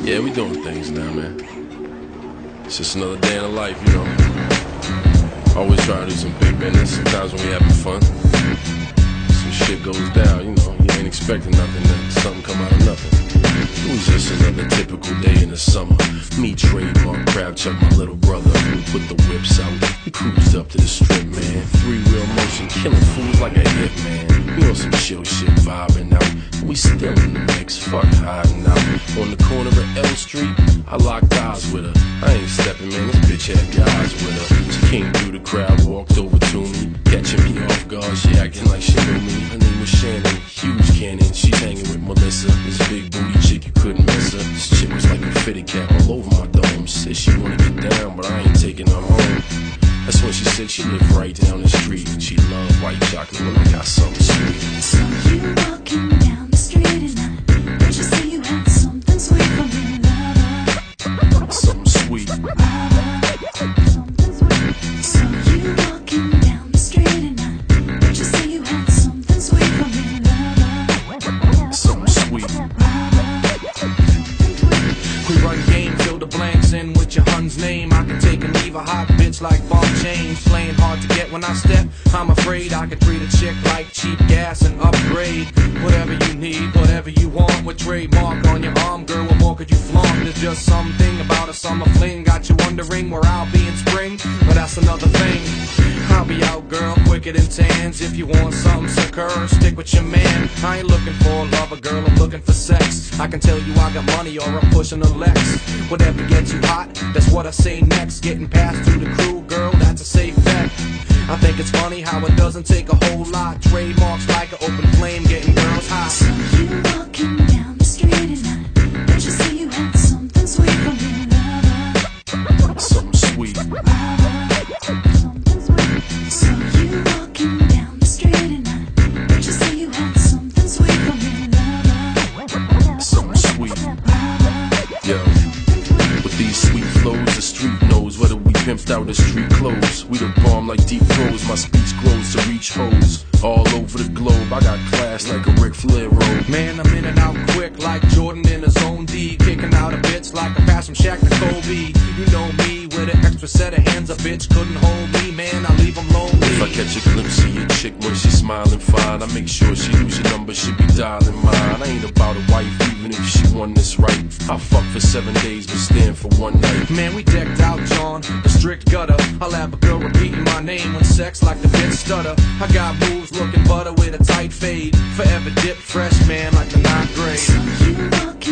Yeah, we doing things now, man. It's just another day in the life, you know. Always try to do some big business. Sometimes when we having fun, some shit goes down, you know. You ain't expecting nothing, then something come out of nothing. It was just another typical day in the summer. Me, Trademark, Crab Chuck, my little brother. We put the whips out. We cruised up to the strip, man. 3-wheel motion, killing fools like a hit, man. We on some chill shit, vibing out. We still in the mix, fuck hiding out. On the corner of L Street, I locked eyes with her. I ain't stepping, man, this bitch had guys with her. She came through the crowd, walked over to me, catching me off guard, she acting like she knew me. Her name was Shannon, huge cannon. She's hanging with Melissa, this big booty chick, you couldn't miss her. This chick was like a fitted cat all over my dome. Said she wanna get down, but I ain't taking her home. That's when she said she lived right down the street. She loved white chocolate when I got something sweet. So you walking down the street and I heard you say you had something sweet from your lover. Something sweet. Something sweet. So you walking down the street and I heard you say you had something sweet from your lover. Something sweet. We run game, fill the blanks in with your hun's name. I can take and leave a hot bitch like bomb chains. Playing hard to get when I step, I'm afraid I can treat a chick like cheap gas and upgrade. Whatever you need, whatever you want, with Trademark on your arm, girl, what more could you flaunt? There's just something about a summer fling, got you wondering where I'll be in spring, but that's another thing. I'll be out, girl, quicker than tans. If you want something secure, stick with your man. I ain't looking for a lover, girl, I'm looking for sex. I can tell you I got money or I'm pushing a Lex. Whatever gets you hot, that's what I say next. Getting past to the crew, girl, that's a safe bet. I think it's funny how it doesn't take a whole lot. Trademarks like an open flame, getting girls hot. So you walking down the street and I heard you say you had something sweet from your lover. Something sweet. Something sweet. So you walking down the street and I heard you say you had something sweet from your lover. Something sweet. Yo, with these sweet flows, the street knows whether we pimped out the street clothes. We the bomb like deep throws, my speech grows to reach hoes all over the globe. I got class like a Ric Flair robe. Man, I'm in and out quick like Jordan in a zone D. Kicking out a bitch like a pass from Shaq to Kobe. You know me, with an extra set of hands, a bitch couldn't hold me. Man, I leave them lonely. If I catch a glimpse of your chick when she's smiling fine, I make sure she lose your number, she be dialing mine. I ain't about a wife, even if she won this right. I'll fuck for 7 days, but stand for one night. Man, we decked out, John, the strict gutter. I'll have a girl repeating my name when sex like the bitch stutter. I got moves looking butter with a tight fade. Forever dip fresh, man, like the 9th grade. So you walk